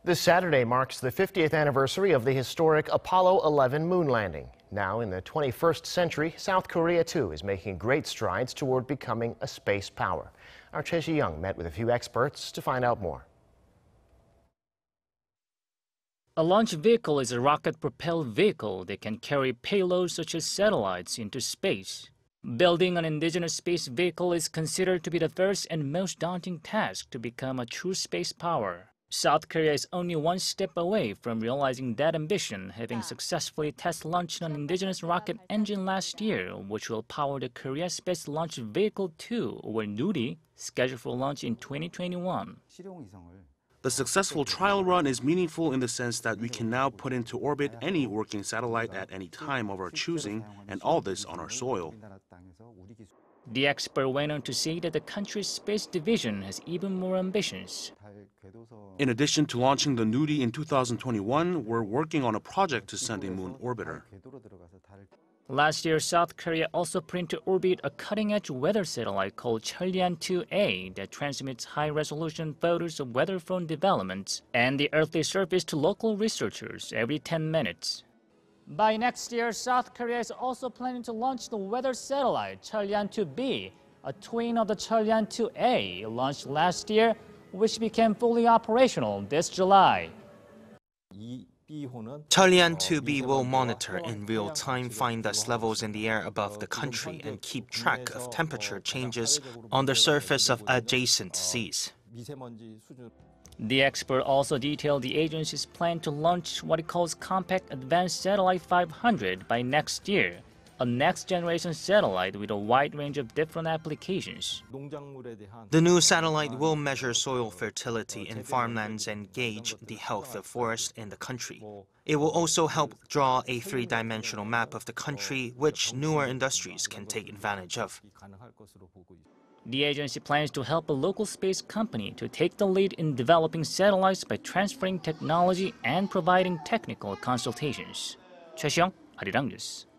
This Saturday marks the 50th anniversary of the historic Apollo 11 moon landing. Now, in the 21st century, South Korea, too, is making great strides toward becoming a space power. Our Choi Si-young met with a few experts to find out more. A launch vehicle is a rocket-propelled vehicle that can carry payloads such as satellites into space. Building an indigenous space vehicle is considered to be the first and most daunting task to become a true space power. South Korea is only one step away from realizing that ambition, having successfully test-launched an indigenous rocket engine last year, which will power the Korea Space Launch Vehicle 2, or Nuri, scheduled for launch in 2021. The successful trial run is meaningful in the sense that we can now put into orbit any working satellite at any time of our choosing, and all this on our soil. The expert went on to say that the country's space division has even more ambitions. In addition to launching the Nuri in 2021, we're working on a project to send a moon orbiter. Last year, South Korea also put into orbit a cutting-edge weather satellite called Cheolyan-2A that transmits high-resolution photos of weather-phone developments and the earthly surface to local researchers every 10 minutes. By next year, South Korea is also planning to launch the weather satellite Cheolyan-2B, a twin of the Cheolyan-2A launched last year, which became fully operational this July. Cheolyan-2B will monitor in real time fine dust levels in the air above the country and keep track of temperature changes on the surface of adjacent seas. The expert also detailed the agency's plan to launch what it calls Compact Advanced Satellite 500 by next year, a next-generation satellite with a wide range of different applications. The new satellite will measure soil fertility in farmlands and gauge the health of forests in the country. It will also help draw a three-dimensional map of the country, which newer industries can take advantage of. The agency plans to help a local space company to take the lead in developing satellites by transferring technology and providing technical consultations. Choi Si-young, Arirang News.